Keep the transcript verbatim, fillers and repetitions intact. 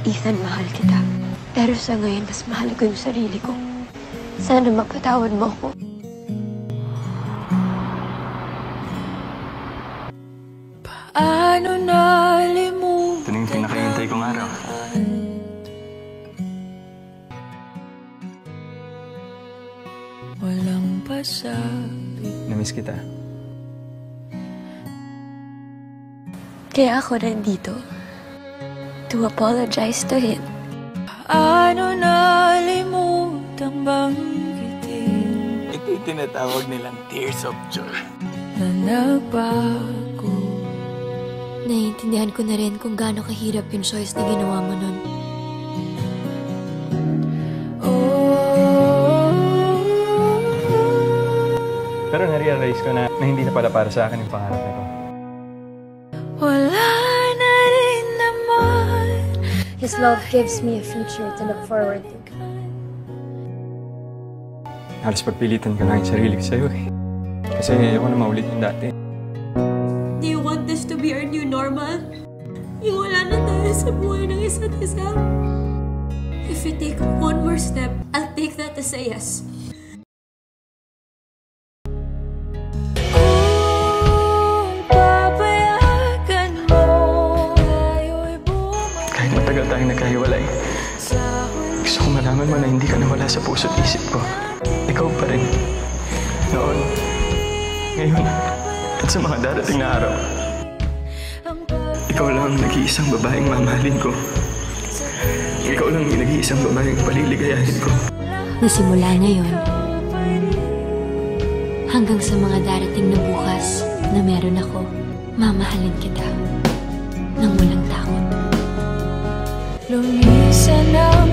Ethan, mahal kita. Pero sa ngayon, mas mahal ko yung sarili ko. Sana mapatawad mo ako. Paano nalimutan? Ito na yung pinakahintay kong araw. Walang pasabi. Namiss kita. Kaya ako nandito. To apologize to him. Paano nalimutan banggitin? Ito yung tinatawag nilang tears of joy. Na nagbago. Naiintindihan ko na rin kung gaano kahirap yung choice na ginawa mo nun. Pero na-realize ko na, na hindi na pala para sa akin yung pangarap nito. Wala na rin naman. His love gives me a future to look forward to. Halos pagpilitan ko lang yung sarili ko sa'yo eh. Kasi ayoko na maulit yung dati. Do you want this to be our new normal? Yung wala na tayo sa buhay ng isa't isa? If you take one more step, I'll take that as a yes. Kahit matagal tayong nagkahiwalay, gusto ko malaman mo na hindi ka nawala sa puso't isip ko. Ikaw pa rin. Noon, ngayon, at sa mga darating na araw. Ikaw lang ang nag-iisang babaeng mamahalin ko. Ikaw lang ang nag-iisang babaeng paliligayahin ko. Nasimula ngayon, hanggang sa mga darating na bukas na meron ako, mamahalin kita ng walang takot. Lumisan ang